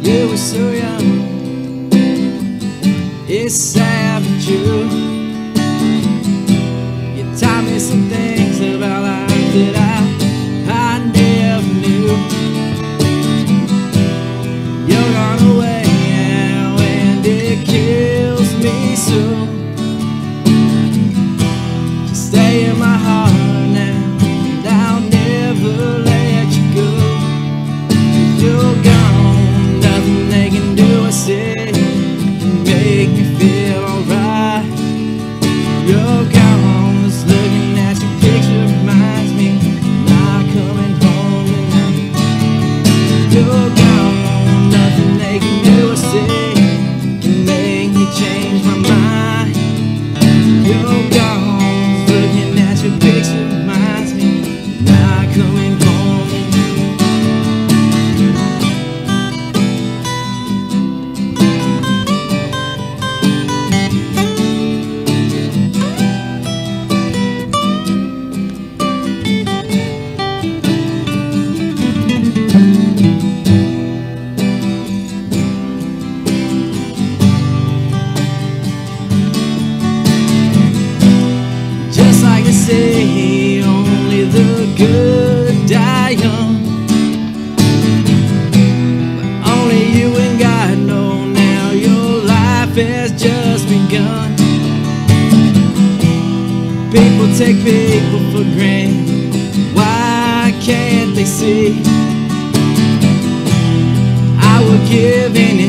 We were so young. It's sad but true. You taught me some things about life that I never knew. You're gone away now and it kills me so. You stay in my heart now and I'll never let you go. You're gone, nothing they can do or say make me feel alright. You're gone, just looking at your picture reminds me not coming home tonight. You're gone, nothing they can do or say can make me change my mind. You're gone, just looking at your picture reminds me not coming home tonight. Just like they say, only the good die young. But only you and God know now your life has just begun. People take people for granted, why can't they see? I would give anything